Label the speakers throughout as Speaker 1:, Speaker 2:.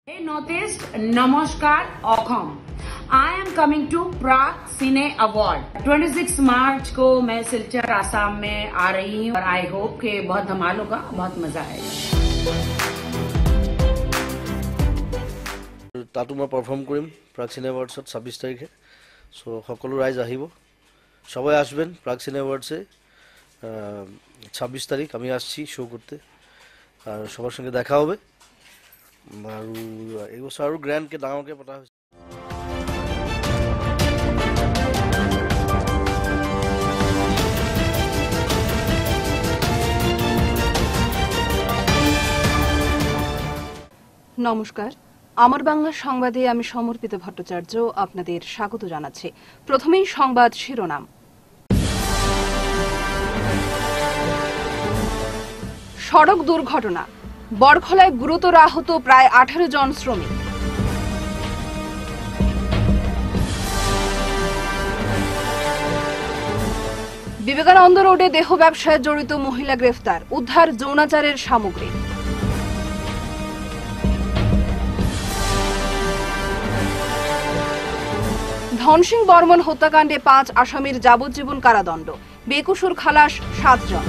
Speaker 1: Hey Northeast, Namaskar, Okham. I am coming to Prague Cine Award. 26 मार्च को मैं सिलचर आसाम में आ रही हूँ और आई होप कि बहुत धमाल होगा, बहुत मजा आएगा।
Speaker 2: তাতো মই পারফর্ম করিম প্রাগ সিনে অ্যাওয়ার্ডসত 26 তারিখে। সো সকলো রাইজ আহিব, সবাই আসবেন প্রাগ সিনে অ্যাওয়ার্ডসে। 26 তারিখ আমি আসছি শো করতে, আর সবার সঙ্গে দেখা হবে। আর এই বছর আরও গ্র্যান্ডকে ডাঙরকে পতা হয়েছে।
Speaker 3: নমস্কার, আমার বাংলা সংবাদে আমি সমর্পিত ভট্টাচার্য আপনাদের স্বাগত জানাচ্ছি। প্রথমেই সংবাদ শিরোনাম। সড়ক দুর্ঘটনা, বড়খলায় গুরুতর আহত প্রায় 18 জন শ্রমিক। বিবেকানন্দ রোডে দেহ ব্যবসায় জড়িত মহিলা গ্রেফতার, উদ্ধার যৌনাচারের সামগ্রী। ধনসিং বর্মন হত্যাকাণ্ডে 5 আসামির যাবজ্জীবন কারাদণ্ড, বেকসুর খালাস 7 জন।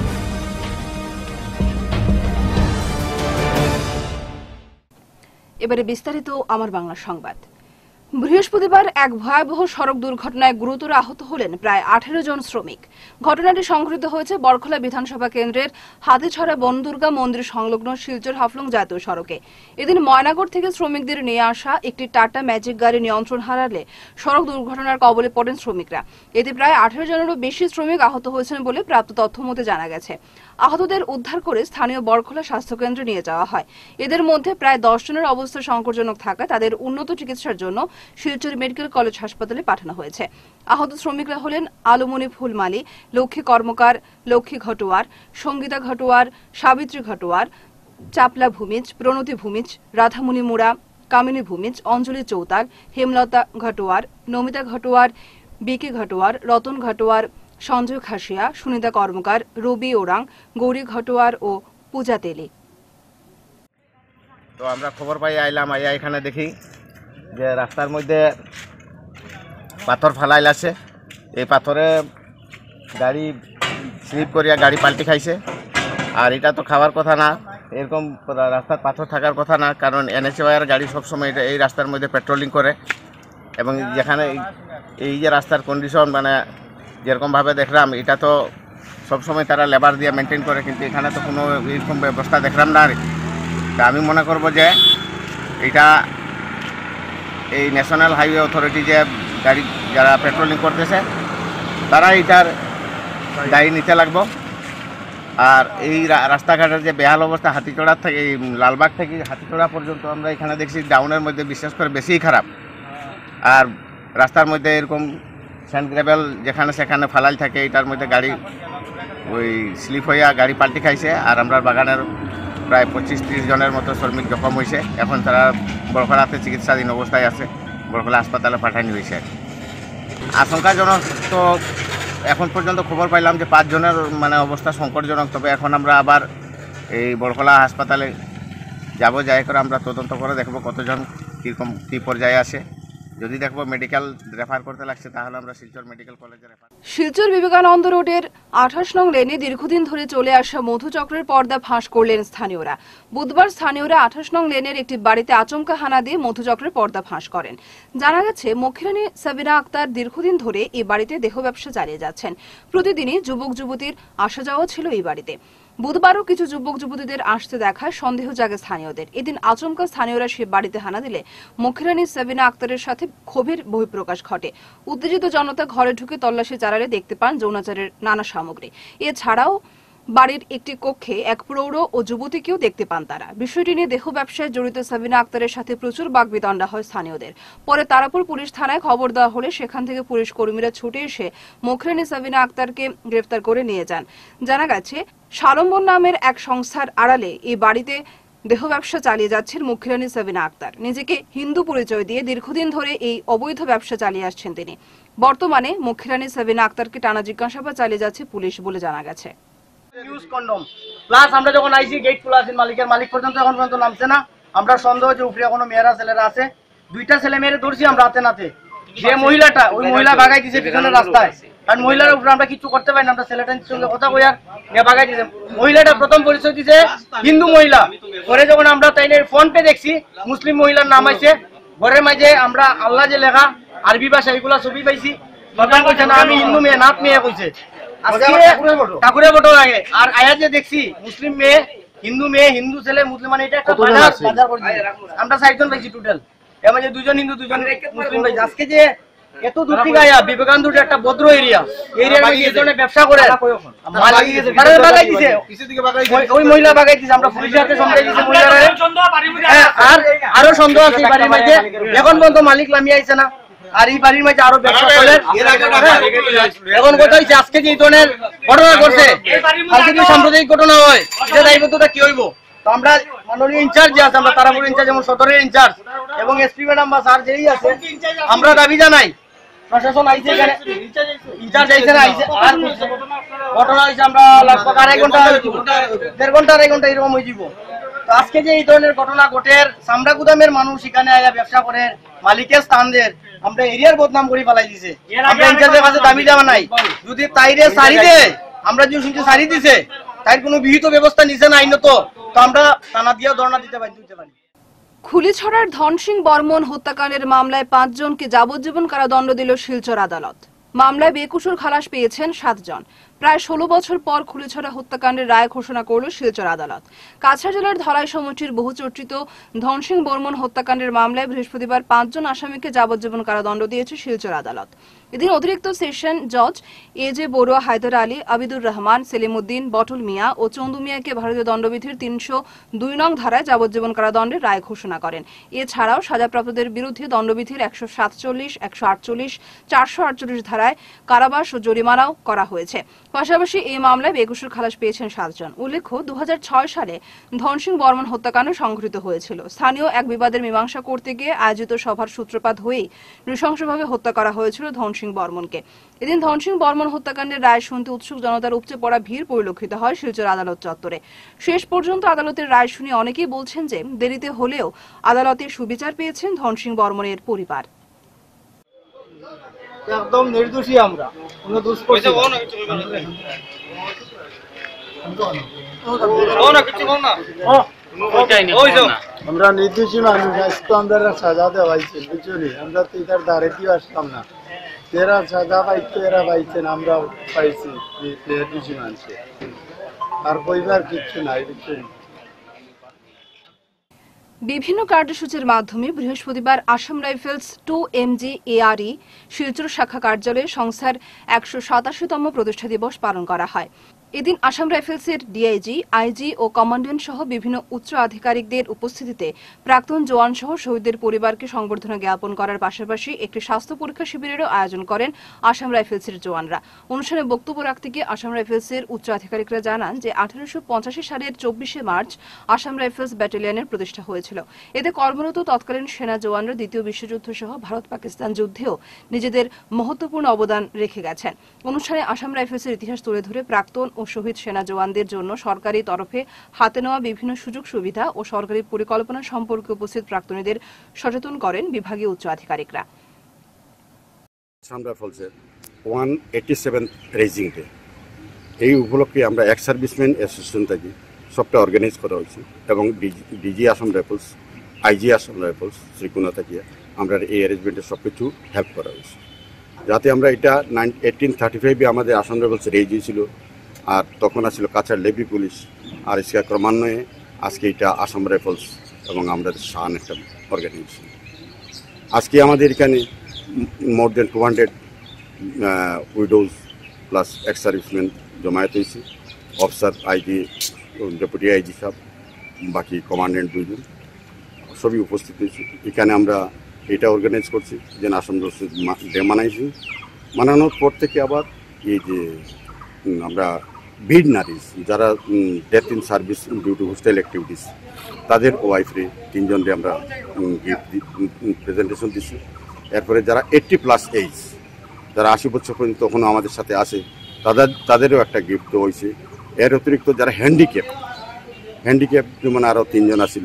Speaker 3: এবারে বিস্তারিত আমার বাংলা সংবাদ। বৃহস্পতিবার এক ভয়াবহ সড়ক দুর্ঘটনায় গুরুতর আহত হলেন প্রায় 18 জন শ্রমিক। ঘটনাটি সংঘটিত হয়েছে বড়খলা বিধানসভা কেন্দ্রের হাতিছড়া বনদুর্গা মন্দির সংলগ্ন শিলচর হাফলং জাতীয় সড়কে। এদিন ময়নাগড় থেকে শ্রমিকদের নিয়ে আসা একটি টাটা ম্যাজিক গাড়ি নিয়ন্ত্রণ হারালে সড়ক দুর্ঘটনার কবলে পড়েন শ্রমিকরা। এতে প্রায় 18 জনেরও বেশি শ্রমিক আহত হয়েছেন বলে প্রাপ্ত তথ্য মতে জানা গেছে। আহতদের উদ্ধার করে স্থানীয় বড়খলা স্বাস্থ্যকেন্দ্রে নিয়ে যাওয়া হয়। এদের মধ্যে প্রায় 10 জনের অবস্থা সংকটজনক থাকায় তাদের উন্নত চিকিৎসার জন্য শিলচর মেডিকেল কলেজ হাসপাতালে পাঠানো হয়েছে। আহত শ্রমিকরা হলেন আলুমনি ফুলমালি, লক্ষ্মী কর্মকার, লক্ষ্মী ঘটোয়ার, সঙ্গীতা ঘটোয়ার, সাবিত্রী ঘটোয়ার, চাপলা ভূমিজ, প্রণতি ভূমিজ, রাধামণি মুড়া, কামিনী ভূমিজ, অঞ্জলি চৌতাল, হেমলতা ঘটোয়ার, নমিতা ঘটোয়ার, বিকে ঘটোয়ার, রতন ঘটোয়ার, সঞ্জয় খাসিয়া, সুনিতা কর্মকার, রবি ওরাং, গৌরী ঘটোয়ার ও পূজা তেলি।
Speaker 4: তো আমরা খবর পাই আইলাম, আইয়া এখানে দেখি যে রাস্তার মধ্যে পাথর ফালাইল আছে। এই পাথরে গাড়ি স্লিপ করিয়া গাড়ি পাল্টি খাইছে। আর এটা তো খাওয়ার কথা না, এরকম রাস্তার পাথর থাকার কথা না, কারণ এনএচওয়াইয়ের গাড়ি সবসময় এই রাস্তার মধ্যে পেট্রোলিং করে। এবং যেখানে এই যে রাস্তার কন্ডিশন মানে যেরকমভাবে দেখলাম, এটা তো সবসময় তারা লেবার দিয়ে মেনটেন করে, কিন্তু এখানে তো কোনো এরকম ব্যবস্থা দেখলাম না। তা আমি মনে করব যে এটা এই ন্যাশনাল হাইওয়ে অথরিটি যে গাড়ি যারা পেট্রোলিং করতেছে তারা এটার দায়ী নিতে লাগবো। আর এই রাস্তাঘাটের যে বেহাল অবস্থা, হাতিচড়ার থেকে এই লালবাগ থেকে হাতিচড়া পর্যন্ত আমরা এখানে দেখছি ডাউনের মধ্যে বিশেষ করে বেশিই খারাপ। আর রাস্তার মধ্যে এরকম স্যান্ড গ্রেভেল যেখানে সেখানে ফালাল থাকে, এটার মধ্যে গাড়ি ওই স্লিপ হইয়া গাড়ি পাল্টি খাইছে। আর আমরা বাগানের প্রায় 25-30 জনের মতো শ্রমিক জখম হয়েছে। এখন তারা বড়খলাতে চিকিৎসাধীন অবস্থায় আছে, বড়খলা হাসপাতালে পাঠানো হয়েছে। আশঙ্কাজনক তো এখন পর্যন্ত খবর পাইলাম যে 5 জনের মানে অবস্থা সংকটজনক। তবে এখন আমরা আবার এই বড়খলা হাসপাতালে যাব, যাই করে আমরা তদন্ত করে দেখব কতজন কীরকম কী পর্যায়ে আছে। যদি দেখবো মেডিকেল রেফার করতে লাগছে তাহলে আমরা শিলচর মেডিকেল কলেজে রেফার।
Speaker 3: শিলচর বিবেকানন্দ রোডের 28 নং লেনে দীর্ঘদিন ধরে চলে আসা মধুচক্রের পর্দা ফাঁস করলেন স্থানীয়রা। বুধবার স্থানীয়রা 28 নং লেনের একটি বাড়িতে আচমকা হানা দিয়ে মধুচক্রের পর্দা ফাঁস করেন। জানা গেছে মক্ষিরানী সাবিনা আক্তার দীর্ঘদিন ধরে এই বাড়িতে দেহ ব্যবসা চালিয়ে যাচ্ছেন। প্রতিদিনই যুবক যুবতীর আসা যাওয়া ছিল এই বাড়িতে। বুধবারও কিছু যুবক যুবতীদের আসতে দেখায় সন্দেহ জাগে স্থানীয়দের। এদিন আচমকা স্থানীয়রা সে বাড়িতে হানা দিলে মক্ষিরানী সাবিনা আক্তারের সাথে ক্ষোভের বহিঃপ্রকাশ ঘটে। উত্তেজিত জনতা ঘরে ঢুকে তল্লাশি চালালে দেখতে পান যৌনাচারের নানা সামগ্রী। এছাড়াও বাড়ির একটি কক্ষে এক প্রৌঢ় ও যুবতীকেও দেখতে পান তারা। বিষয়টি নিয়ে দেহ ব্যবসায় জড়িত সাবিনা আক্তারের সাথে প্রচুর বাকবিতণ্ডা হয় স্থানীয়দের। পরে তারাপুর পুলিশ থানায় খবর দেওয়া হলে সেখান থেকে পুলিশ কর্মীরা ছুটে এসে মক্ষিরানী সাবিনা আক্তারকে গ্রেফতার করে নিয়ে যান। জানা গেছে সালম্বন নামের এক সংস্থার আড়ালে এই বাড়িতে দেহ ব্যবসা চালিয়ে যাচ্ছেন মক্ষিরানী সাবিনা আক্তার। নিজেকে হিন্দু পরিচয় দিয়ে দীর্ঘদিন ধরে এই অবৈধ ব্যবসা চালিয়ে আসছেন তিনি। বর্তমানে মক্ষিরানী সাবিনা আক্তারকে টানা জিজ্ঞাসাবাদ চালিয়ে যাচ্ছে পুলিশ বলে জানা গেছে।
Speaker 5: ইউজ কন্ডম প্লাস আমরা যখন আইসি গেট খোলা আছে, মালিক পর্যন্ত এখন পর্যন্ত নামছে না। আমরা সন্দেহ যে উপরে কোনো মেয়েরা ছেলেরা আছে, 2টা ছেলে মেয়েরে ধরছি আমরা হাতে নাতে। যে মহিলাটা ওই মহিলা বাগাই দিছে পিছনের রাস্তায়, কারণ মহিলার উপরে আমরা কিছু করতে পারি না, আমরা ছেলেটার সঙ্গে কথা কইয়ার বাগাই দিছে। মহিলাটা প্রথম পরিচয় দিছে হিন্দু মহিলা, পরে যখন আমরা তাই ফোনপে দেখছি মুসলিম মহিলার নাম আছে, ঘরের মাঝে আমরা আল্লাহ যে লেখা আরবি ভাষা এগুলা ছবি পাইছি। তখন কইছে না আমি হিন্দু মেয়ে, নাথ মেয়ে কইছে। ঠাকুরের ফটো লাগে আর আয়া যে দেখছি মুসলিম মেয়ে, হিন্দু মেয়ে, হিন্দু ছেলে, মুসলিম, মানে এটা একটা বাজার করে দিছে। আমরা 4 জন পাইছি টোটাল, এর মধ্যে 2 জন হিন্দু 2 জন মুসলিম পাইছি। আজকে যে এত দূর থেকে আয়া বিবেকানন্দ একটা ভদ্র এরিয়ার মধ্যে এই ধরনের ব্যবসা করে বাগাই দিছে, ওই মহিলা বাগাই দিছে। আমরা পুলিশের হাতে সন্দেহ দিছি মহিলারা, আর আরো সন্দেহ আছে বাড়ির মধ্যে, এখন পর্যন্ত মালিক নামিয়ে আইছে না। আর এই বাড়ির মাঝে আরো ব্যবসা চলে। এখন কথা হচ্ছে আজকে যে ধরনের ঘটনা করছে, কালকে যদি সাম্প্রদায়িক ঘটনা হয় এটা দায়িত্বটা কি হইব? তো আমরা মাননীয় ইনচার্জ যে আছে, আমরা তারাপুর ইনচার্জ এবং সদরের ইনচার্জ এবং এসপি ম্যাডাম বা স্যার যেই আছে, আমরা দাবি জানাই প্রশাসন আইছে, এখানে ইনচার্জ আইছে না আইছে। আর ঘটনা হয়েছে আমরা লাগভগ 2.5 ঘন্টা 1.5 ঘন্টা 2.5 ঘন্টা এরকম হয়ে যাব। তো আজকে যে এই ধরনের ঘটনা ঘটের, চামড়া গুদামের মানুষ এখানে আয়া ব্যবসা করে, মালিকের স্থানদের আমরা এরিয়ার বদনাম করে ফেলাই দিছে। আমরা ইনচার্জের কাছে দাবি জানা নাই, যদি তাইরে সারি দেয়, আমরা যে শুনছি সারি দিছে, তাই কোনো বিহিত ব্যবস্থা নিছে না আইনত, তো আমরা থানা দিয়ে ধর্ণা দিতে পারি।
Speaker 3: খুলিছড়ার ধন সিং বর্মন হত্যাকাণ্ডের মামলায় 5 জনকে যাবজ্জীবন কারাদণ্ড দিল শিলচর আদালত। মামলায় বেকসুর খালাস পেয়েছেন 7 জন। প্রায় 16 বছর পর খুলিছড়া হত্যাকাণ্ডের রায় ঘোষণা করল শিলচর আদালত। কাছাড় জেলার ধলাই সমষ্টির বহুচর্চিত ধন সিং বর্মন হত্যাকাণ্ডের মামলায় বৃহস্পতিবার 5 জন আসামিকে যাবজ্জীবন কারাদণ্ড দিয়েছে শিলচর আদালত। এদিন অতিরিক্ত সেশন জজ এজে বড়ুয়া, হায়দার আলী, আবিদুর রহমান, সেলিমউদ্দিন, বটুল মিয়া ও চন্দু মিয়াকে ভারতীয় দণ্ডবিধির 302 নং ধারায় যাবজ্জীবন কারাদণ্ডের রায় ঘোষণা করেন। এছাড়াও সাজাপ্রাপ্তদের বিরুদ্ধে দণ্ডবিধির 147, 148, 448 ধারায় কারাবাস ও জরিমানাও করা হয়েছে। পাশাপাশি এই মামলায় বেকসুর খালাস পেয়েছেন 7 জন। উল্লেখ্য 2006 সালে ধন সিং বর্মন হত্যাকাণ্ড সংঘটিত হয়েছিল। স্থানীয় এক বিবাদের মীমাংসা করতে গিয়ে আয়োজিত সভার সূত্রপাত হয়েই নৃশংসভাবে হত্যা করা হয়েছিল ধন সিং বর্মনকে। এদিন ধন সিং বর্মন হত্যাকাণ্ডের রায় শুনতে উৎসুক জনতার উপচে পড়া ভিড় পরিলক্ষিত হয় শিলচর আদালত চত্বরে। শেষ পর্যন্ত আদালতের রায় শুনে অনেকেই বলছেন যে দেরিতে হলেও আদালতে সুবিচার পেয়েছেন ধন সিং বর্মনের পরিবার।
Speaker 5: একদম নির্দোষী, আমরা কোনো দোষ করছি
Speaker 6: আমরা নির্দোষী মানুষ, আজকে আমরা সাজা দেওয়াইছে বুঝলি, আমরা তো এটার দ্বারে দিয়ে আসতাম না। এরা সাজা পাইছে, এরা পাইছেন, আমরা পাইছি নির্দোষী মানুষে, আর কইবার কিচ্ছু নাই বুঝলি।
Speaker 3: বিভিন্ন কার্যসূচির মাধ্যমে বৃহস্পতিবার Assam rifles 2MG ARE Silchar শাখা কার্যালয়ে সংস্থার 187তম প্রতিষ্ঠা দিবস পালন করা হয়। এদিন আসাম রাইফেলসের ডিআইজি, আইজি ও কমান্ড্যান্ট সহ বিভিন্ন উচ্চ আধিকারিকদের উপস্থিতিতে প্রাক্তন জওয়ান সহ শহীদদের পরিবারকে সংবর্ধনা জ্ঞাপন করার পাশাপাশি একটি স্বাস্থ্য পরীক্ষা শিবিরেরও আয়োজন করেন আসাম রাইফেলসের জওয়ানরা। অনুষ্ঠানে বক্তব্য রাখতে গিয়ে আসাম রাইফেলসের উচ্চ আধিকারিকরা জানান যে 1885 সালের 24শে মার্চ আসাম রাইফেলস ব্যাটালিয়নের প্রতিষ্ঠা হয়েছিল। এতে কর্মরত তৎকালীন সেনা জওয়ানরা দ্বিতীয় বিশ্বযুদ্ধ সহ ভারত পাকিস্তান যুদ্ধেও নিজেদের মহত্বপূর্ণ অবদান রেখে গেছেন। অনুষ্ঠানে আসাম রাইফেলসের ইতিহাস তুলে ধরে প্রাক্তন ও শহীদ সেনা জওয়ানদের জন্য সরকারি তরফে হাতে নেওয়া বিভিন্ন সুযোগ সুবিধা ও সরকারি পরিকল্পনা সম্পর্কে উপস্থিত প্রাক্তনীদের সচেতন করেন বিভাগীয় উচ্চ আধিকারিকরা।
Speaker 7: আসাম রাইফেলসের 187 রেজিং ডে, এই উপলক্ষে আমরা এক্স সার্ভিসম্যান অ্যাসোসিয়েশন থেকে সবটা অর্গানাইজ করা হয়েছে এবং ডিজি আসাম রাইফেলস, আইজি আসাম রাইফেলস শ্রীকুণা থেকে আমরা এই অ্যারেঞ্জমেন্টে সব কিছু হেল্প করা হয়েছে, যাতে আমরা এটা 1835-এ আমাদের আসাম রাইফেলস রেজি ছিল, আর তখন আসছিল কাছাড় লেভি পুলিশ, আর इसका ক্রমান্বয়ে আজকে এটা আসাম রাইফেলস এবং আমাদের শান একটা অর্গানাইজেশন। আজকে আমাদের এখানে more than 200 widows plus ex serviceman জমায়েত হয়েছে, অফিসার, আইজি, ডেপুটি আইজি সাহেব, বাকি কমান্ডেন্ট 2 জন সবই উপস্থিত হয়েছে। এখানে আমরা এটা অর্গানাইজ করছি যেন আসাম রাইফেলস ডে মানাইছি। মানানোর পর থেকে আবার এই যে আমরা বিড নারীজ যারা death in service due to hostile activities, তাদের ওয়াইফরে 3 জনকে আমরা গিফট প্রেজেন্টেশন দিচ্ছি। এরপরে যারা 80+ এজ, যারা 80 বছর পর্যন্ত তখনও আমাদের সাথে আসে, তাদেরও একটা গিফট দেওয়া হয়েছে। এর অতিরিক্ত যারা হ্যান্ডিক্যাপ যেমন আরও 3 জন আসছিল,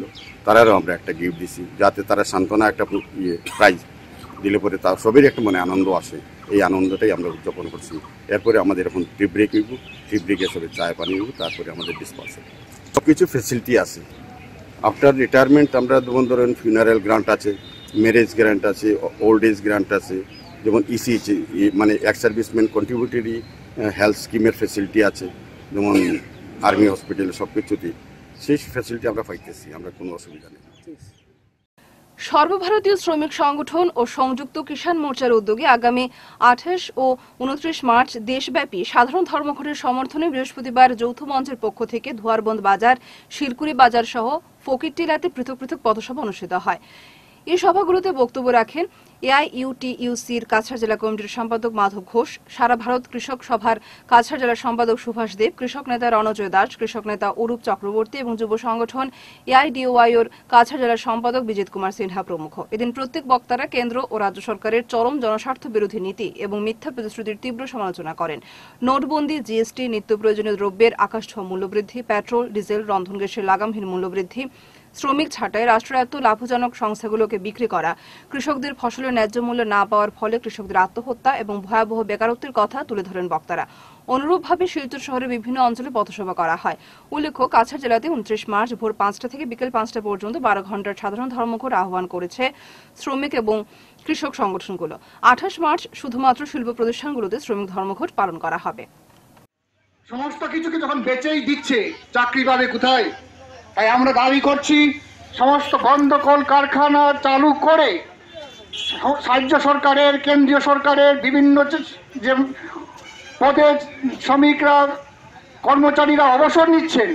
Speaker 7: তারারও আমরা একটা গিফট দিছি, যাতে তারা সান্ত্বনা একটা প্রাইজ দিলে পরে তার সবেরই একটা মনে আনন্দ আসে। এই আনন্দটাই আমরা উদযাপন করছি। এরপরে আমাদের এখন টি ব্রেক হইব, টি ব্রেকে সবে চায় পানি হইব, তারপরে আমাদের ডিসপার্স হবে। সব কিছু ফেসিলিটি আছে। আফটার রিটায়ারমেন্ট আমরা যেমন ধরেন ফিউনারেল গ্রান্ট আছে, ম্যারেজ গ্রান্ট আছে, ওল্ড এজ গ্রান্ট আছে, যেমন ইসি মানে এক্স সার্ভিসম্যান কন্ট্রিবিউটরি হেলথ স্কিমের ফেসিলিটি আছে, যেমন আর্মি হসপিটাল সব কিছুতেই সেই ফেসিলিটি আমরা পাইতেছি, আমরা কোনো অসুবিধা নেই।
Speaker 3: সর্বভারতীয় শ্রমিক সংগঠন ও সংযুক্ত কিষাণ মোর্চার উদ্যোগে আগামী 28 ও 29 মার্চ দেশব্যাপী সাধারণ ধর্মঘটের সমর্থনে বৃহস্পতিবার যৌথ মঞ্চের পক্ষ থেকে ধোয়ারবন্দ বাজার, শিলকুড়ি বাজার সহ ফকিরটিলাতে পৃথক পৃথক পথসভা অনুষ্ঠিত হয়। এই সভাগুলোতে বক্তব্য রাখেন এআইইউটিইউসির কাছাড় জেলা কমিটির সম্পাদক মাধব ঘোষ, সারা ভারত কৃষক সভার কাছাড় জেলার সম্পাদক সুভাষ দেব, কৃষক নেতা রণজয় দাস, কৃষক নেতা অরূপ চক্রবর্তী এবং যুব সংগঠন এআইডিওআইওর কাছাড় জেলার সম্পাদক বিজিত কুমার সিনহা প্রমুখ। এদিন প্রত্যেক বক্তারা কেন্দ্র ও রাজ্য সরকারের চরম জনস্বার্থ বিরোধী নীতি এবং মিথ্যা প্রতিশ্রুতির তীব্র সমালোচনা করেন। নোটবন্দি, জিএসটি, নিত্য প্রয়োজনীয় দ্রব্যের আকাশছোঁয়া মূল্যবৃদ্ধি, পেট্রোল, ডিজেল, রন্ধন গ্যাসের লাগামহীন মূল্যবৃদ্ধি, শ্রমিক ছাঁটাই, রাষ্ট্রায়ত্ত লাভজনক সংস্থাগুলোকে বিক্রি করা, কৃষকদের ফসলের ন্যায্য মূল্য না পাওয়ার ফলে কৃষকদের আত্মহত্যা এবং ভয়াবহ বেকারত্বের কথা তুলে ধরেন বক্তারা। অনুরূপভাবে শিলচর শহরের বিভিন্ন অঞ্চলে পথসভা করা হয়। উল্লেখ্য, কাছাড় জেলাতে 29 মার্চ ভোর 5টা থেকে বিকেল 5টা পর্যন্ত 12 ঘন্টার সাধারণ ধর্মঘট আহ্বান করেছে শ্রমিক এবং কৃষক সংগঠনগুলো। 28 মার্চ শুধুমাত্র শিল্প প্রতিষ্ঠানগুলোতে শ্রমিক ধর্মঘট পালন করা হবে।
Speaker 8: সমস্ত কিছুকে যখন বেচেই দিচ্ছে, চাকরি পাবে কোথায়? তাই আমরা দাবি করছি, সমস্ত বন্ধ কল কারখানা চালু করে রাজ্য সরকারের, কেন্দ্রীয় সরকারের বিভিন্ন যে পদে শ্রমিকরা, কর্মচারীরা অবসর নিচ্ছেন,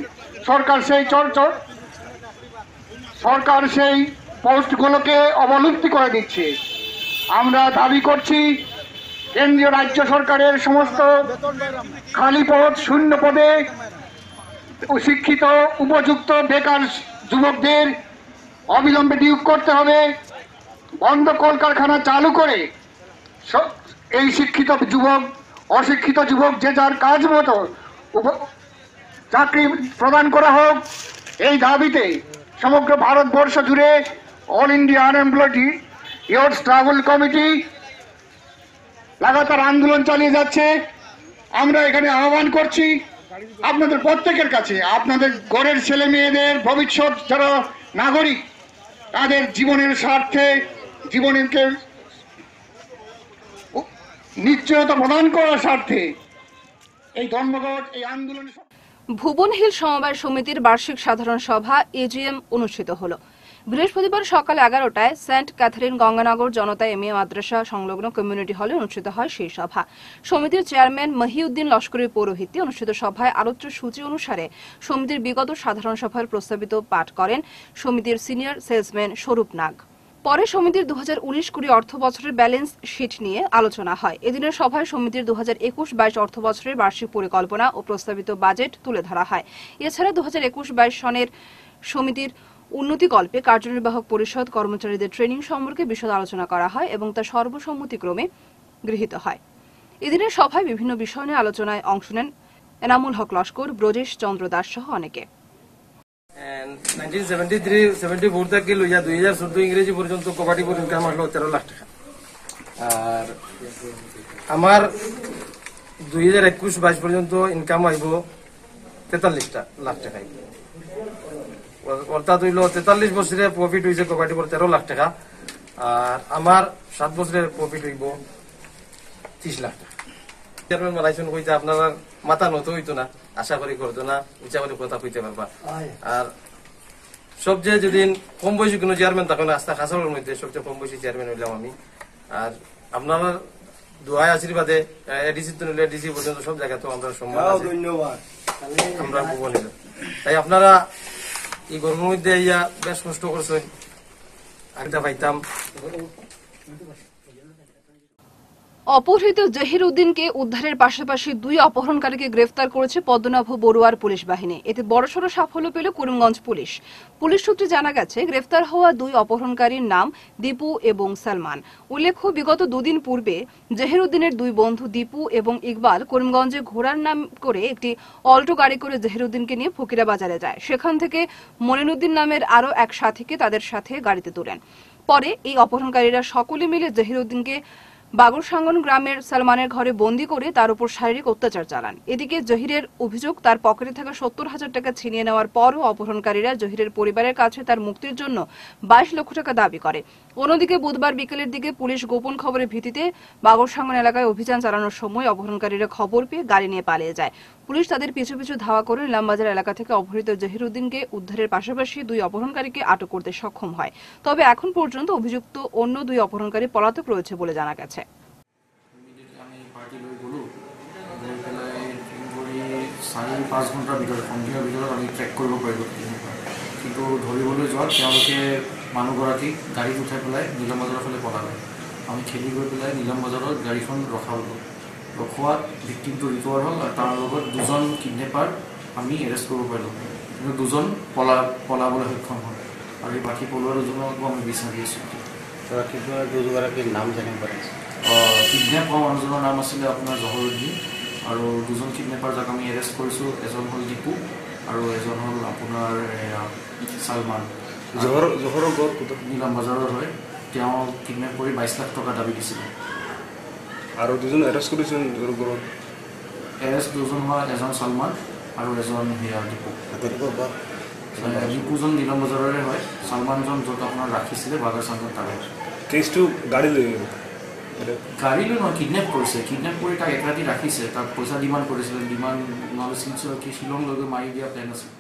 Speaker 8: সরকার সেই পোস্টগুলোকে অবলুপ্তি করে দিচ্ছে। আমরা দাবি করছি, কেন্দ্রীয় রাজ্য সরকারের সমস্ত খালি পদ, শূন্য পদে শিক্ষিত উপযুক্ত বেকার যুবকদের অবিলম্বে নিয়োগ করতে হবে। বন্ধ কলকারখানা চালু করে এই শিক্ষিত যুবক, অশিক্ষিত যুবক যে যার কাজ মতো চাকরি প্রদান করা হোক। এই দাবিতে সমগ্র ভারতবর্ষ জুড়ে all India unemployed youth travel committee লাগাতার আন্দোলন চালিয়ে যাচ্ছে। আমরা এখানে আহ্বান করছি আপনাদের প্রত্যেকের কাছে, আপনাদের ঘরের ছেলে মেয়েদের ভবিষ্যৎ যারা নাগরিক, তাদের জীবনের স্বার্থে, জীবনকে নিশ্চয়তা প্রদান করার স্বার্থে এই ধর্মঘট, এই আন্দোলন।
Speaker 3: ভুবন হিল সমবায় সমিতির বার্ষিক সাধারণ সভা এজিএম অনুষ্ঠিত হল। বৃহস্পতিবার সকাল 11টায় Saint Catherine Ganganagar Janata MA মাদ্রাসা সংলগ্ন কমিউনিটি হলে অনুষ্ঠিত হয় সেই সভা। সমিতির চেয়ারম্যান মহিউদ্দিন লস্করের পৌরোহিত্যে অনুষ্ঠিত সভায় আলোচ্য সূচি অনুসারে সমিতির বিগত সাধারণ সভার প্রস্তাবিত পাঠ করেন সমিতির সিনিয়র সেলসম্যান স্বরূপ নাগ। পরে সমিতির 2019-20 অর্থ বছরের ব্যালেন্স শিট নিয়ে আলোচনা হয়। এদিনের সভায় সমিতির 2021-22 অর্থ বছরের বার্ষিক পরিকল্পনা ও প্রস্তাবিত বাজেট তুলে ধরা হয়। এছাড়া 2021-22 সনের সমিতির উন্নতিকল্পে কার্যনির্বাহক পরিষদ কর্মচারীদের ট্রেনিং সম্পর্কে বিশদ আলোচনা করা হয় এবং তা সর্বসম্মতিক্রমে গৃহীত হয়। এদিনের সভায় বিভিন্ন বিষয় নিয়ে আলোচনায় অংশ নেন এনামুল হক লস্কর, ব্রজেশ চন্দ্র দাস সহ অনেকে।
Speaker 9: 1973-74 থেকে লইয়া 2014 ইংরেজি পর্যন্ত কবাডি বোর্ড ইনকাম আসলো 13 লাখ টাকা। আর আমার 2021-22 পর্যন্ত ইনকাম আইব 43 লাখ টাকা। অর্থাৎ হইল 43 বছরে প্রফিট হয়েছে কবাডি বোর্ড 13 লাখ টাকা। আর আমার 7 বছরের প্রফিট হইব 30 লাখ টাকা। চেয়ারম্যান বানাইছেন কইতে আপনারা মাথা নত হইতো না, আশা করি করতো না, ইচ্ছা করে কথা কইতে পারবা। আর সবচেয়ে যেদিন কম বয়সী কোনো চেয়ারম্যান তখন আস্থা খাসালের মধ্যে সবচেয়ে কম বয়সী চেয়ারম্যান হইলাম আমি। আর আপনার দোয়ায় আশীর্বাদে এডিসি তো নিলে এডিসি পর্যন্ত সব জায়গায় তো আমরা সম্মান আমরা ভুবন নিল। তাই আপনারা এই গরমের মধ্যে ইয়া বেশ কষ্ট করছেন, আগে পাইতাম।
Speaker 3: অপহৃত জহির উদ্দিনকে উদ্ধারের পাশাপাশি 2 অপহরণকারীকে গ্রেফতার করেছে পদ্মনাভ বড়ুয়ার পুলিশ বাহিনী। এতে বড়সড় সাফল্য পেল করিমগঞ্জ পুলিশ। পুলিশ সূত্রে জানা গেছে, গ্রেফতার হওয়া 2 অপহরণকারীর নাম দীপু এবং সালমান। উল্লেখ্য, বিগত 2 দিন পূর্বে জহির উদ্দিনের 2 বন্ধু দীপু এবং ইকবাল করিমগঞ্জে ঘোড়ার নাম করে একটি অল্টো গাড়ি করে জহির উদ্দিনকে নিয়ে ফকিরা বাজারে যায়। সেখান থেকে মনিরুদ্দিন নামের আরও এক সাথীকে তাদের সাথে গাড়িতে তোলেন। পরে এই অপহরণকারীরা সকলে মিলে জহির উদ্দিনকে বাগরসাঙ্গন গ্রামের সালমানের ঘরে বন্দী করে তার উপর শারীরিক অত্যাচার চালান। এদিকে জহিরের অভিযোগ, তার পকেটে থাকা 70,000 টাকা ছিনিয়ে নেওয়ার পরও অপহরণকারীরা জহিরের পরিবারের কাছে তার মুক্তির জন্য 22 লক্ষ টাকা দাবি করে। অন্যদিকে বুধবার বিকেলের দিকে পুলিশ গোপন খবরের ভিত্তিতে বাগরসাঙ্গন এলাকায় অভিযান চালানোর সময় অপহরণকারীরা খবর পেয়ে গাড়ি নিয়ে পালিয়ে যায়। পুলিশ তাদের পিছু পিছু ধাওয়া করে নিলামবাজার এলাকা থেকে অপহৃত জহির উদ্দিনকে উদ্ধারের পাশাপাশি 2 অপহরণকারীকে আটক করতে সক্ষম হয়। তবে এখন পর্যন্ত অভিযুক্ত অন্য 2 অপহরণকারী পলাতক রয়েছে বলে জানা গেছে।
Speaker 10: চাৰি 5 ঘণ্টাৰ ভিতৰত সন্ধিয়াৰ ভিতৰত আমি ট্ৰেক কৰিব পাৰিলোঁ, কিন্তু ধৰিবলৈ যোৱাত তেওঁলোকে মানুহগৰাকীক গাড়ীত উঠাই পেলাই নিলামবাজাৰৰ ফালে পঠালে। আমি খেলি গৈ পেলাই নিলামবাজাৰত গাড়ীখন ৰখালোঁ। ৰখোৱাত ভিক্টিমটো ৰিকভাৰ হ'ল আৰু তাৰ লগত 2জন কিডনেপাৰ আমি এৰেষ্ট কৰিব পাৰিলোঁ, কিন্তু 2জন পলাবলৈ সক্ষম হ'ল আৰু এই বাকী পলোৱা 2জনকো আমি বিচাৰি আছোঁ।
Speaker 2: দুগৰাকীৰ নাম জানিব পাৰিছে।
Speaker 10: কিডনেপ হোৱা মানুহজনৰ নাম আছিলে আপোনাৰ জহৰুদ্দিন, আৰু 2জন কিডনেপাৰ যাক আমি এৰেষ্ট কৰিছোঁ, এজন হ'ল দীপু আৰু এজন হ'ল আপোনাৰ সালমান। জহৰৰ গড় নিলামবাজাৰৰ হয়। তেওঁ কিডনেপ কৰি 22 লাখ টকা দাবী দিছিলে।
Speaker 11: আৰু 2জন এৰেষ্ট কৰিছিল।
Speaker 10: এৰেষ্ট 2জন হোৱা এজন সালমান আৰু এজন দীপু। দীপুজন নিলামবাজাৰৰে হয়, সালমানজন য'ত আপোনাৰ ৰাখিছিলে বাগৰসাঙ্গন তাৰে।
Speaker 11: কেছটো গাড়ী লৈ
Speaker 10: নহয়, কিডনেপ কৰিছে। কিডনেপ কৰি তাক এক ৰাতি ৰাখিছে, তাক পইচা ডিমাণ্ড কৰিছিলে। ডিমাণ্ড নহ'লে শ্বিলং লৈ গৈ মাৰি দিয়া প্লেন আছে।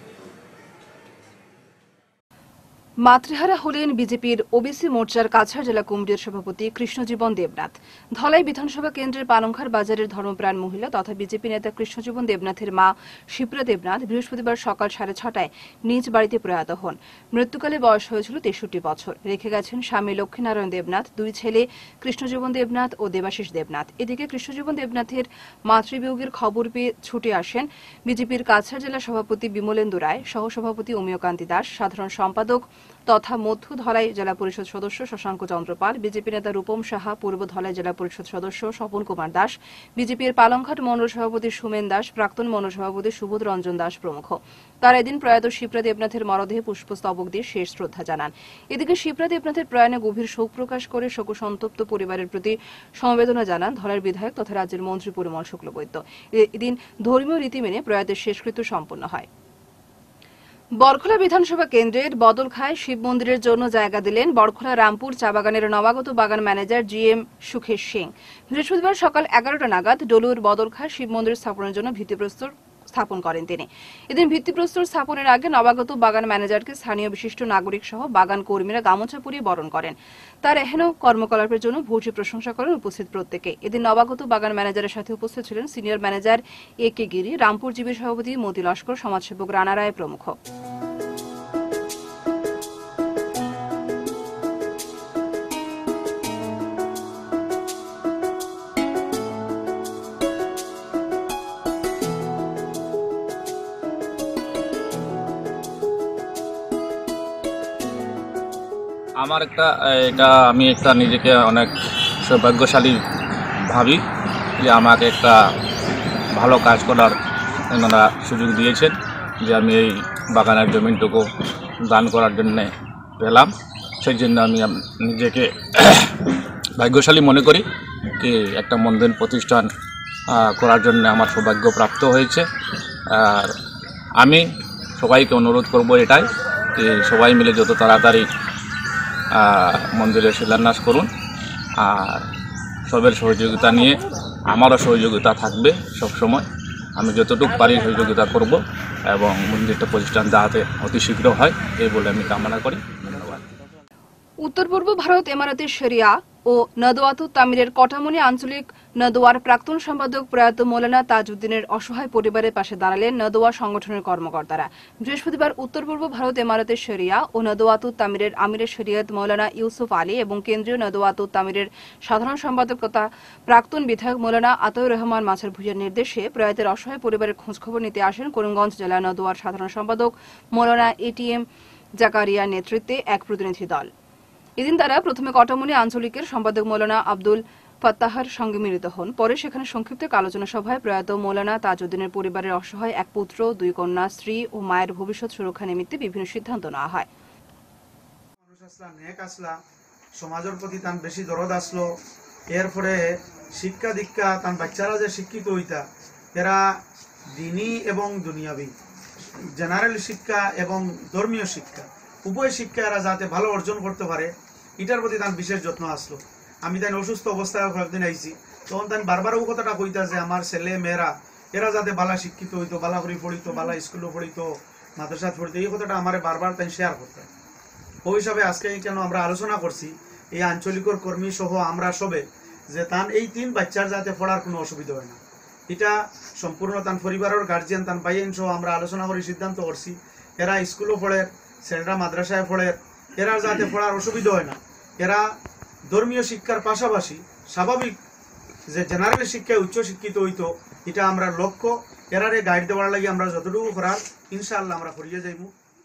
Speaker 3: মাতৃহারা হলেন বিজেপির ওবিসি মোর্চার কাছাড় জেলা কমিটির সভাপতি কৃষ্ণজীবন দেবনাথ। ধলাই বিধানসভা কেন্দ্রের পালংখার বাজারের ধর্মপ্রাণ মহিলা তথা বিজেপি নেতা কৃষ্ণজীবন দেবনাথের মা শিপ্রা দেবনাথ বৃহস্পতিবার সকাল 6:30টায় নিজ বাড়িতে প্রয়াত হন। মৃত্যুকালে বয়স হয়েছিল 63 বছর। রেখে গেছেন স্বামী লক্ষ্মীনারায়ণ দেবনাথ, 2 ছেলে কৃষ্ণজীবন দেবনাথ ও দেবাশিস দেবনাথ। এদিকে কৃষ্ণজীবন দেবনাথের মাতৃবিয়োগের খবর পেয়ে ছুটে আসেন বিজেপির কাছাড় জেলা সভাপতি বিমলেন্দু রায়, সহসভাপতি অমিয়কান্তি দাস, সাধারণ সম্পাদক তথা মধ্য ধলাই জেলা পরিষদ সদস্য শশাঙ্ক চন্দ্রপাল, বিজেপি নেতা রূপম সাহা, পূর্ব ধলাই জেলা পরিষদ সদস্য স্বপন কুমার দাস, বিজেপির পালংঘাট মণ্ডল সভাপতি সুমেন দাস, প্রাক্তন মণ্ডল সভাপতি সুবোধ রঞ্জন দাস প্রমুখ। তারা এদিন প্রয়াত শিপ্রা দেবনাথের মরদেহে পুষ্পস্তবক দিয়ে শেষ শ্রদ্ধা জানান। এদিকে শিপ্রা দেবনাথের প্রয়াণে গভীর শোক প্রকাশ করে শোকসন্তপ্ত পরিবারের প্রতি সমবেদনা জানান ধলাইয়ের বিধায়ক তথা রাজ্যের মন্ত্রী পরিমল শুক্লবৈদ্য। এদিন ধর্মীয় রীতি মেনে প্রয়াতের শেষকৃত্য সম্পন্ন হয়। বরখোলা বিধানসভা কেন্দ্রের বদলখায় শিব মন্দিরের জন্য জায়গা দিলেন বরখোলা রামপুর চা বাগানের নবাগত বাগান ম্যানেজার GM সুখেশ সিং। বৃহস্পতিবার সকাল 11টা নাগাদ ডলুর বদলখায় শিব মন্দির স্থাপনের জন্য ভিত্তিপ্রস্তর স্থাপন করেন তিনি। এদিন ভিত্তিপ্রস্তর স্থাপনের আগে নবাগত বাগান ম্যানেজারকে স্থানীয় বিশিষ্ট নাগরিক সহ বাগান কর্মীরা গামোচা পরিয়ে বরণ করেন। তার এহেন কর্মকলাপের জন্য ভূয়সী প্রশংসা করেন উপস্থিত প্রত্যেকে। এদিন নবাগত বাগান ম্যানেজারের সাথে উপস্থিত ছিলেন senior manager AK Giri, Rampur GB সভাপতি মতি লস্কর, সমাজসেবক রানা রায় প্রমুখ।
Speaker 12: আমার আমি নিজেকে অনেক সৌভাগ্যশালী ভাবি যে আমাকে একটা ভালো কাজ করার ওনারা সুযোগ দিয়েছেন, যে আমি এই বাগানের জমিনটুকু দান করার জন্যে পেলাম। সেই জন্য আমি নিজেকে ভাগ্যশালী মনে করি যে একটা মন্দির প্রতিষ্ঠান করার জন্য আমার সৌভাগ্য প্রাপ্ত হয়েছে। আর আমি সবাইকে অনুরোধ করব এটাই যে সবাই মিলে যত তাড়াতাড়ি মন্দিরের শিলান্যাস করুন। আর সবের সহযোগিতা নিয়ে আমারও সহযোগিতা থাকবে সবসময়। আমি যতটুকু পারি সহযোগিতা করব এবং মন্দিরটা প্রতিষ্ঠান যাতে অতি শীঘ্র হয় এই বলে আমি কামনা করি। ধন্যবাদ।
Speaker 3: উত্তর পূর্ব ভারত এমারাতের শরিয়া ও নদওয়াতুত তামিরের কটামনি আঞ্চলিক নদোয়ার প্রাক্তন সম্পাদক প্রয়াত মৌলানা তাজউদ্দিনের অসহায় পরিবারের পাশে দাঁড়ালেন নদোয়া সংগঠনের কর্মকর্তারা। বৃহস্পতিবার উত্তর পূর্ব ভারত ইমারতে শরিয়া ও নদওয়াতুত তামিরের আমিরের শরিয়ত মৌলানা ইউসুফ আলী এবং কেন্দ্রীয় নদওয়াতুত তামিরের সাধারণ সম্পাদক তথা প্রাক্তন বিধায়ক মৌলানা আতাউর রহমান মাছার ভুঁইয়ার নির্দেশে প্রয়াতের অসহায় পরিবারের খোঁজখবর নিতে আসেন করিমগঞ্জ জেলা নদোয়ার সাধারণ সম্পাদক মৌলানা এটিএম জাকারিয়ার নেতৃত্বে এক প্রতিনিধি দল। এদিন তারা প্রথমে কটামুনি আঞ্চলিকের সম্পাদক মৌলানা আব্দুল ফাত্তাহার সঙ্গে মিলিত হন। পরে সেখানে সংক্ষিপ্ত আলোচনা সভায় প্রয়াত মৌলানা তাজউদ্দিনের পরিবারের অসহায় এক পুত্র, 2 কন্যা, স্ত্রী ও মায়ের ভবিষ্যৎ সুরক্ষা নিমিত্তে বিভিন্ন সিদ্ধান্ত নেওয়া হয়।
Speaker 6: সমাজের প্রতি তান বেশি দরদ আসলো, এরপরে শিক্ষা দীক্ষা তান বাচ্চারা যে শিক্ষিত হইতা এরা দিনী এবং দুনিয়াবি জেনারেল শিক্ষা এবং ধর্মীয় শিক্ষা উভয় শিক্ষা এরা যাতে ভালো অর্জন করতে পারে এটার প্রতি তান বিশেষ যত্ন আসলো। আমি তাই অসুস্থ অবস্থায় কয়েকদিন আইছি, তখন তাই বারবার ও কথাটা কইতা যে আমার ছেলে মেয়েরা এরা যাতে বালা শিক্ষিত হইতো, বালা করে পড়িতো, বালা স্কুলে পড়িতো, মাদ্রাসা পড়িতো, এই কথাটা আমার বারবার তাই শেয়ার করতেন। ওই হিসাবে আজকে কেন আমরা আলোচনা করছি এই আঞ্চলিকর কর্মী সহ আমরা সবে যে তান এই 3 বাচ্চার যাতে পড়ার কোনো অসুবিধা হয় না, এটা সম্পূর্ণ তান পরিবারের গার্জিয়ান তান ভাইয়েন সহ আমরা আলোচনা করে সিদ্ধান্ত করছি এরা স্কুলও পড়ে, ছেলেরা মাদ্রাসায় পড়ে, এরা যাতে পড়ার অসুবিধা হয় না। এরা ধর্মীয় শিক্ষার পাশাপাশি স্বাভাবিক যে জেনারেল শিক্ষায় উচ্চ শিক্ষিত হইতো এটা আমরা লক্ষ্য, এরারে গাইড দেওয়ার লাগে আমরা যতটুকু করার ইনশাআল্লাহ আমরা করিয়ে যাইব।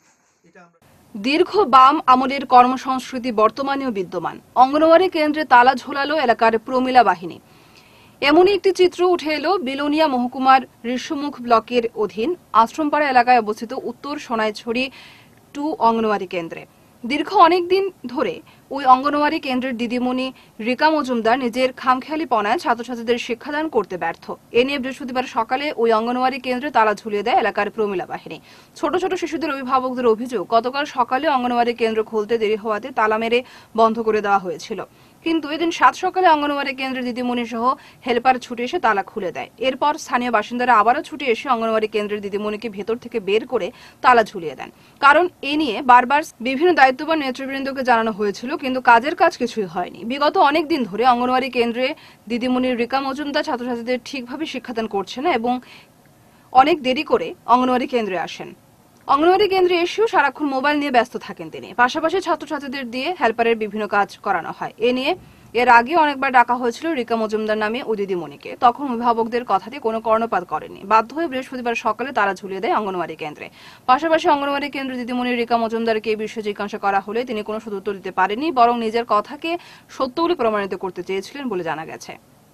Speaker 3: দীর্ঘ বাম আমলের কর্মসংস্কৃতি বর্তমানেও বিদ্যমান। অঙ্গনওয়াড়ি কেন্দ্রে তালা ঝোলালো এলাকার প্রমিলা বাহিনী। এমনই একটি চিত্র উঠে এলো বিলোনিয়া মহকুমার ঋষ্যমুখ ব্লকের অধীন আশ্রমপাড়া এলাকায় অবস্থিত উত্তর সোনাইছড়ি 2 অঙ্গনওয়াড়ি কেন্দ্রে। দীর্ঘ অনেকদিন ধরে ওই অঙ্গনওয়াড়ি কেন্দ্রের দিদিমণি রিকা মজুমদার নিজের খামখেয়ালিপনায় ছাত্রছাত্রীদের শিক্ষাদান করতে ব্যর্থ। এ নিয়ে বৃহস্পতিবার সকালে ওই অঙ্গনওয়াড়ি কেন্দ্রে তালা ঝুলিয়ে দেয় এলাকার প্রমিলা বাহিনী। ছোট ছোট শিশুদের অভিভাবকদের অভিযোগ, গতকাল সকালে অঙ্গনওয়াড়ি কেন্দ্র খুলতে দেরি হওয়াতে তালা মেরে বন্ধ করে দেওয়া হয়েছিল, কিন্তু এদিন 7 সকালে অঙ্গনওয়াড়ি কেন্দ্রের দিদিমণি সহ হেল্পার ছুটে এসে তালা খুলে দেয়। এরপর স্থানীয় বাসিন্দারা আবারও ছুটে এসে অঙ্গনওয়াড়ি কেন্দ্রের দিদিমণিকে ভেতর থেকে বের করে তালা ঝুলিয়ে দেন। কারণ এ নিয়ে বারবার বিভিন্ন দায়িত্ববান নেতৃবৃন্দকে জানানো হয়েছিল, কিন্তু কাজের কাজ কিছুই হয়নি। বিগত অনেক দিন ধরে অঙ্গনওয়াড়ি কেন্দ্রে দিদিমণি রিকা মজুমদার ছাত্রছাত্রীদের ঠিকভাবে শিক্ষাদান করছে না এবং অনেক দেরি করে অঙ্গনওয়াড়ি কেন্দ্রে আসেন। অঙ্গনওয়াড়ি কেন্দ্রে এসেও সারাক্ষণ মোবাইল নিয়ে ব্যস্ত থাকেন তিনি। পাশাপাশি ছাত্রছাত্রীদের দিয়ে হেল্পারের বিভিন্ন কাজ করানো হয়। এ নিয়ে এর আগে অনেকবার ডাকা হয়েছিল রিকা মজুমদার নামে ওই দিদিমণিকে, তখন অভিভাবকদের কথাতে কোনো কর্ণপাত করেনি। বাধ্য হয়ে বৃহস্পতিবার সকালে তারা ঝুলিয়ে দেয় অঙ্গনওয়াড়ি কেন্দ্রে। পাশাপাশি অঙ্গনওয়াড়ি কেন্দ্রে দিদিমণি রিকা মজুমদারকে এই বিষয়ে জিজ্ঞাসা করা হলে তিনি কোনো সদুত্তর দিতে পারেননি, বরং নিজের কথাকে সত্য বলে প্রমাণিত করতে চেয়েছিলেন বলে জানা গেছে।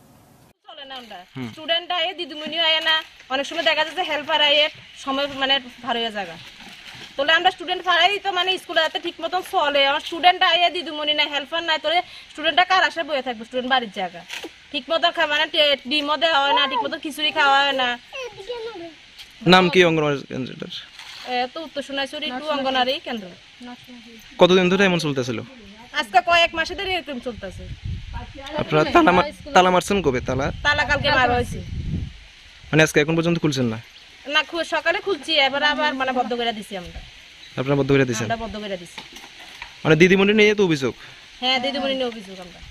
Speaker 13: স্টুডেন্ট আয়ে দিদিমণি আয়ে না, অনেক সময় দেখা যাচ্ছে হেল্পার আয়ে সময় মানে ভার হয়ে জায়গা তোলে আমরা স্টুডেন্ট ফারাই তো মানে স্কুলে যাতে ঠিক মতন চলে। আমার স্টুডেন্ট আইয়া দিদিমণি নাই, হেল্পার নাই, তোলে স্টুডেন্টটা কার আসে বয়ে থাকবে? স্টুডেন্ট বাড়ির জায়গা ঠিক মতন মানে ডিমও দেওয়া হয় না, ঠিক মতন খিচুড়ি খাওয়া হয় না।
Speaker 14: নাম কি অঙ্গনওয়াড়ি কেন্দ্রটার?
Speaker 13: তো উত্তর সোনাইছড়ি 2 অঙ্গনওয়াড়ি কেন্দ্র।
Speaker 14: কতদিন ধরে এমন চলতেছিল?
Speaker 13: আজকে কয়েক মাসে ধরে এরকম চলতেছে।
Speaker 14: আপনারা তালা মারছেন কবে? তালা
Speaker 13: কালকে মার হয়েছে,
Speaker 14: মানে আজকে এখন পর্যন্ত খুলছেন না?
Speaker 13: না, সকালে খুলছি, এবার আবার মানে বদ্ধ করে দিছি আমরা।
Speaker 14: আপনারা বদ্ধ করে দিয়েছেন?
Speaker 13: আমরা বদ্ধ করে দিছি।
Speaker 14: মানে দিদিমণি নিয়ে তো অভিযোগ?
Speaker 13: হ্যাঁ, দিদিমণি নিয়ে অভিযোগ। আমরা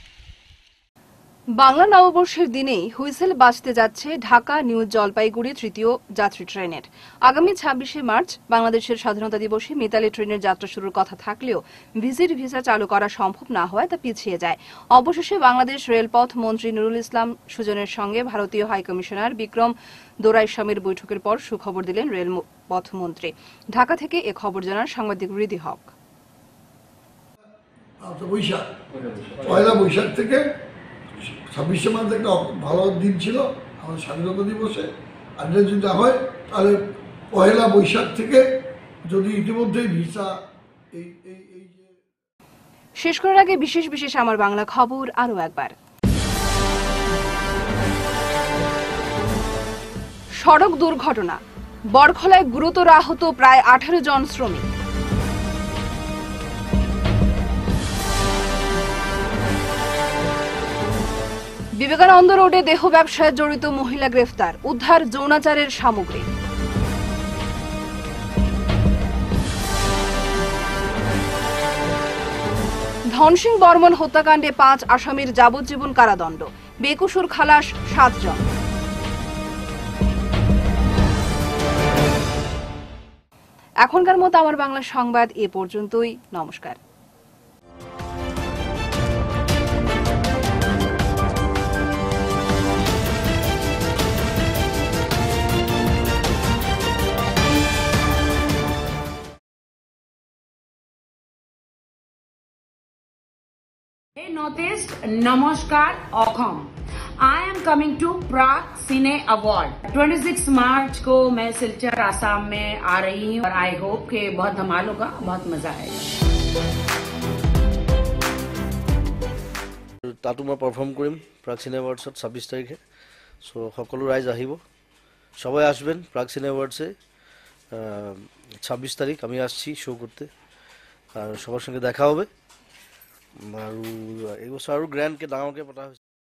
Speaker 3: বাংলা নববর্ষের দিনেই হুইসেল বাজতে যাচ্ছে ঢাকা নিউ জলপাইগুড়ি 3য় যাত্রী ট্রেনের। আগামী 26শে মার্চ বাংলাদেশের স্বাধীনতা দিবসে মিতালি ট্রেনের যাত্রা শুরুর কথা থাকলেও ভিসা চালু করা সম্ভব না হওয়ায় তা পিছিয়ে যায়। অবশেষে বাংলাদেশ রেলপথ মন্ত্রী নুরুল ইসলাম সুজনের সঙ্গে ভারতীয় হাইকমিশনার বিক্রম দোরাইস্বামীর বৈঠকের পর সুখবর দিলেন রেলপথ মন্ত্রী। ঢাকা থেকে এ খবর জানান সাংবাদিক রিদি হক।
Speaker 15: পয়লা বৈশাখ থেকে 26শে মার্চ একটা ভালো দিন ছিল আমাদের স্বাধীনতা দিবসে। আর যদি হয় তাহলে পয়লা বৈশাখ থেকে যদি ইতিমধ্যেই ভিসা
Speaker 3: শেষ করার আগে বিশেষ আমার বাংলা খবর আরো একবার। সড়ক দুর্ঘটনা, বরখলায় গুরুতর আহত প্রায় 18 জন শ্রমিক। বিবেকানন্দ রোডে দেহ ব্যবসায় জড়িত মহিলা গ্রেফতার, উদ্ধার যৌনাচারের সামগ্রী। ধনসিং বর্মন হত্যাকাণ্ডে 5 আসামির যাবজ্জীবন কারাদণ্ড, বেকসুর খালাস 7 জন। এখনকার মতো আমার বাংলা সংবাদ এ পর্যন্তই। নমস্কার।
Speaker 1: Hey Northeast, नमस्कार ऑखम। I am coming to Prag cine award. 26 मार्च को मैं सिलचर आसाम में आ रही हूँ और आई होप कि बहुत धमाल होगा, बहुत मजा आएगा।
Speaker 2: তাতো মই পারফর্ম করিম প্রাগ সিনে অ্যাওয়ার্ডসত 26 তারিখে। সো সকলো রাইজ আহিব, সবাই আসবেন প্রাগ সিনে অ্যাওয়ার্ডসে। 26 তারিখ আমি আসছি শো করতে, আর সবার সঙ্গে দেখা হবে। আর এই বছর আরও গ্র্যান্ডকে ডাঙৰকে পতা হৈছে।